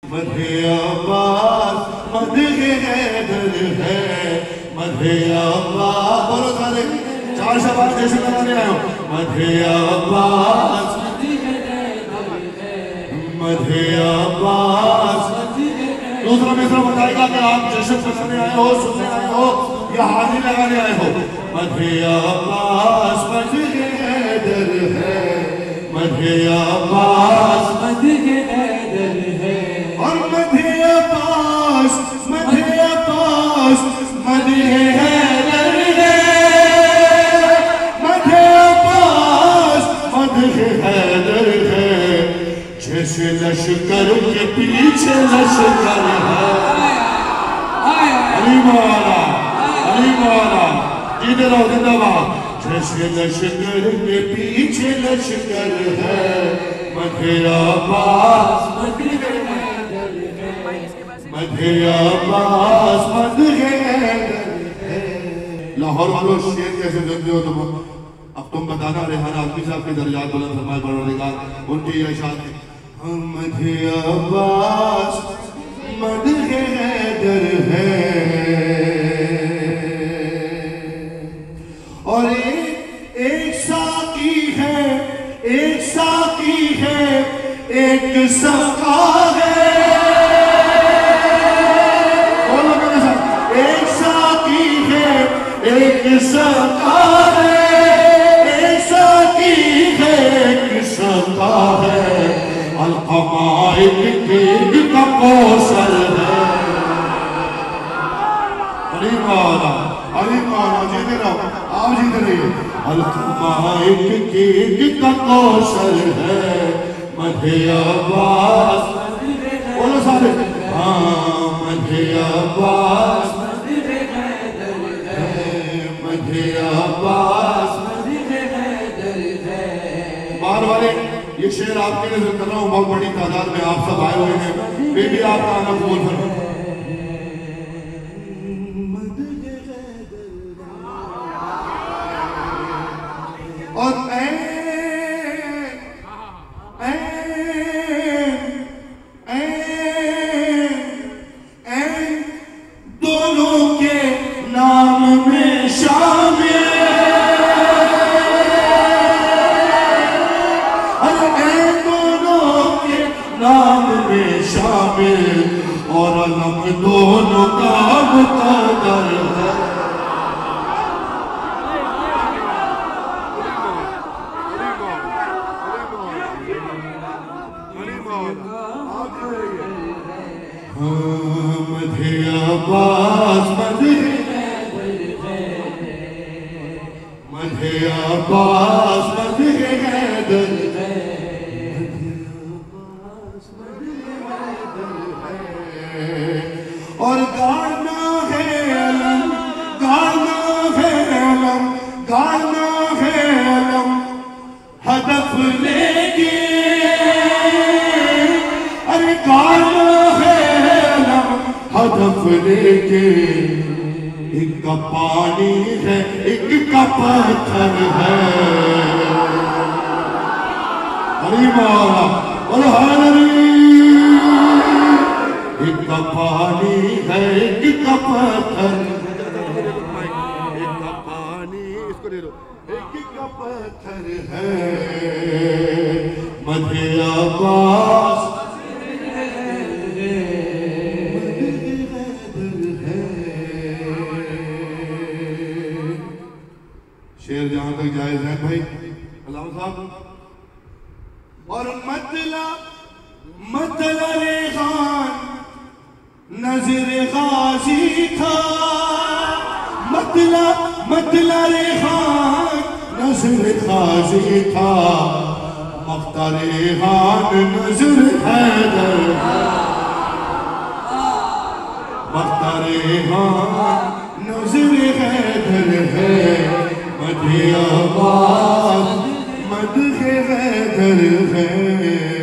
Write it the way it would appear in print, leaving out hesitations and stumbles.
مدح عباس مدح حیدر ہے، مدح عباس بولو سارے چار شباب جیسے بنانے آئے ہو. مدح عباس مدح عباس. دوسرا مصرع بتائے گا کہ آپ جشن بنانے آئے ہو، سننے آئے ہو یا حاضری لگانے آئے ہو. مدح عباس مدح حیدر ہے، مدح عباس مدح حیدر ہے، اور مدح عباس مدح عباس مدح حیدر ہے، مدح عباس مدح حیدر ہے. جیسے لشکر کے پیچھے لشکر ہے. علی مولا علی مولا جیتے رہو زندہ باد. جیسے لشکر کے پیچھے لشکر ہے، مدح عباس مدح حیدر ہے، مدح عباس مدح حیدر ہے. لاہور والوں شیر کیسے سنتے ہو تم؟ اب تم بتانا. ریحانہ عظمی صاحب کے درجات بلند فرمائے پروردگار، ان کی یہ ارشاد ہے مدح عباس مدح حیدر ہے. اور ایک ساقی ہے، ایک ساقی ہے، ایک سقا ہے. بولو میرے ساتھ. ایک ساقی ہے، ایک سقا ہے، ایک ساقی ہے، ایک سقا ہے. القمائد کی کوثر ہے. علی مولا علی مولا جیتے رہو، آپ جیتے رہیے. القمائد کی کوثر ہے، مدح عباس بولو سارے. مدح عباس مدح حیدر ہے، مدح عباس مدح حیدر ہے. باہر والے یہ شعر آپ کے نظر کر رہا ہوں، بہت بڑی تعداد میں آپ سب آئے ہوئے ہیں. بے بھی آپ کا آنا قبول فرمائیں. اور دونوں کے نام میں شامل، دونوں کے نام میں شامل، اور علم دونوں کا مقدر ہے. مدح عباس مدح حیدر ہے، مدح عباس مدح حیدر ہے، اور گانا ہے علم، گانا ہے علم، گانا ہے علم ہدف لے کے. ارے گانا ہے علم ہدف لے کے. ایک کا پانی ہے، ایک کا پتھر ہے. علی مولا بولو حیدری. ایک کا پانی ہے، ایک کا پتھر، ایک کا پانی اس کو دے دو، ایک کا پتھر ہے. مدح عباس شعر جہاں تک جائز ہے بھائی علامہ صاحب. اور مطلع ریحان نظر غازی تھا، مطلع ریحان نظر غازی تھا، مقطع ریحان نظر حیدر ہے، مقطع ریحان نظر حیدر ہے. مدح عباس مدح حیدر ہے.